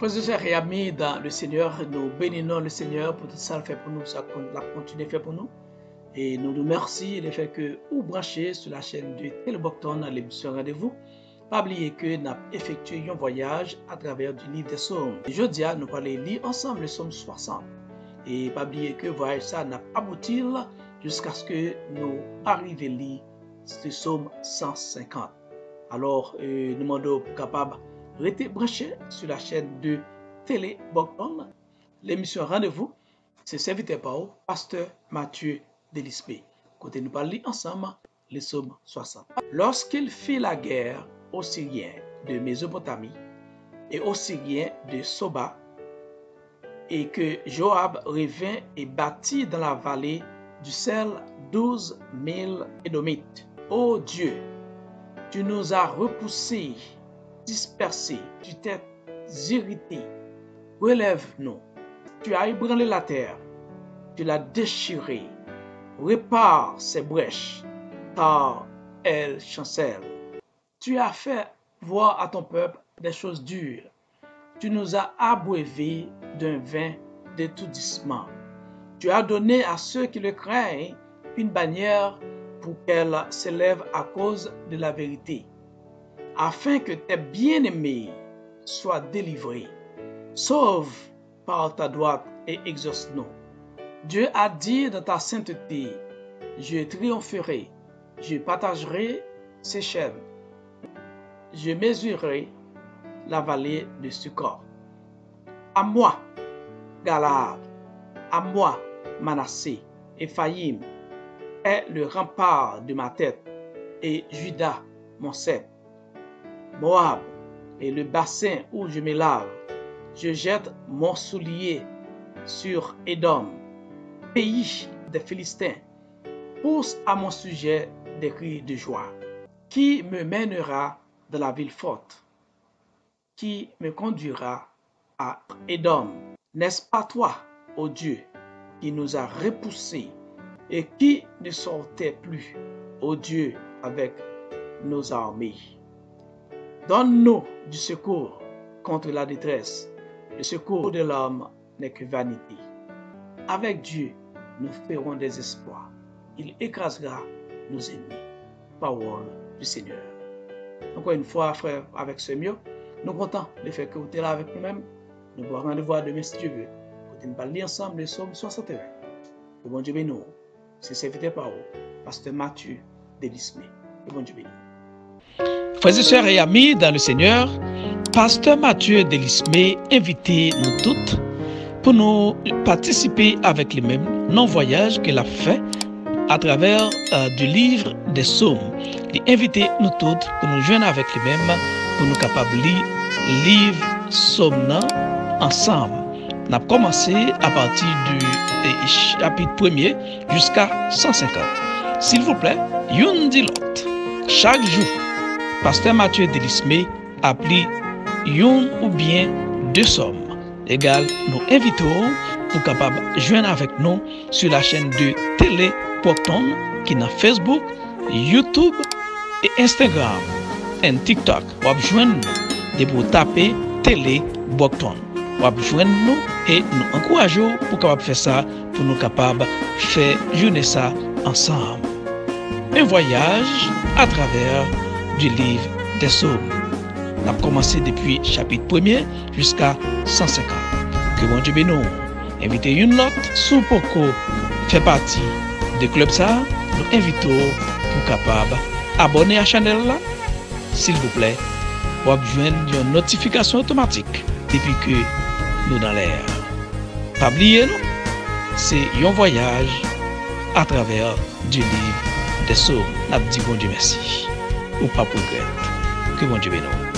Frères et sœurs et amis dans le Seigneur, nous bénissons le Seigneur pour tout ça qu'il fait pour nous, ça qu'il continue à faire pour nous. Et nous nous remercions du fait que vous branchez sur la chaîne de Telebocton à l'émission Rendez-vous. Pas oublier que nous avons effectué un voyage à travers du livre des psaumes. Aujourd'hui, nous allons lire ensemble le psaume 60. Et pas oublier que le voyage ça n'a abouti jusqu'à ce que nous arrivions à lire ce psaume 150. Alors, nous demandons pour capable rester branché sur la chaîne de Telebocton. L'émission Rendez-vous, c'est serviteur par Pasteur Mathieu Delisme. Côté nous parler ensemble les psaumes 60. Lorsqu'il fit la guerre aux Syriens de Mésopotamie et aux Syriens de Soba, et que Joab revint et bâtit dans la vallée du sel 12 000 Édomites. Ô Dieu, tu nous as repoussés, dispersés, tu t'es irrité. Relève-nous. Tu as ébranlé la terre, tu l'as déchirée. Répare ses brèches, car elles chancellent. Tu as fait voir à ton peuple des choses dures. Tu nous as abreuvés d'un vin d'étourdissement. Tu as donné à ceux qui le craignent une bannière pour qu'elle s'élève à cause de la vérité, afin que tes bien-aimés soient délivrés. Sauve par ta droite et exauce-nous. Dieu a dit dans ta sainteté, je triompherai, je partagerai ses chaînes, je mesurerai la vallée de Succor. À moi, Galaad, à moi, Manassé, Ephraïm est le rempart de ma tête, et Juda, mon cep. Moab est le bassin où je me lave. Je jette mon soulier sur Édom, pays des Philistins. Pousse à mon sujet des cris de joie. Qui me mènera dans la ville forte? Qui me conduira à Édom? N'est-ce pas toi, ô Dieu, qui nous a repoussés et qui ne sortait plus, ô Dieu, avec nos armées? Donne-nous du secours contre la détresse. Le secours de l'homme n'est que vanité. Avec Dieu, nous ferons des exploits. Il écrasera nos ennemis. Parole du Seigneur. Encore une fois, frère, avec ce mieux, nous comptons le fait que vous êtes là avec nous-mêmes. Nous vous rendez-vous demain si Dieu veut. Nous allons lire ensemble le psaume 61. Que bon Dieu bénisse. C'est serviteur par vous, Pasteur Mathieu Delisme. Que bon Dieu bénisse. Frères et sœurs et amis dans le Seigneur, Pasteur Mathieu Delisme invite nous toutes pour nous participer avec les mêmes non-voyages qu'il a fait à travers du livre des psaumes. Il invite nous toutes pour nous joindre avec les mêmes, pour nous capables de lire le livre psaume ensemble. On a commencé à partir du chapitre 1er jusqu'à 150. S'il vous plaît, yon dit l'autre. Chaque jour, Pasteur Mathieu Delisme appelle yon ou bien deux psaumes. Égal, nous invitons pour capable joindre avec nous sur la chaîne de Telebocton qui est dans Facebook, YouTube et Instagram et TikTok. Vous pouvez joindre nous et pour taper Telebocton. Vous pouvez joindre nous et nous encourageons pour capable faire ça, pour nous capable faire journée ça ensemble. Un voyage à travers du livre des psaumes. On a commencé depuis chapitre 1er jusqu'à 150. Que bon Dieu bénisse. Invitez une autre sous Poco fait partie de club ça. Nous invitons pour capable abonner à la chaîne là. S'il vous plaît, vous avez une notification automatique depuis que nous dans l'air. Pas oublier nous, c'est un voyage à travers du livre des psaumes. N'a dit bon Dieu merci. Ou pas pour regret. Que bon Dieu bénisse.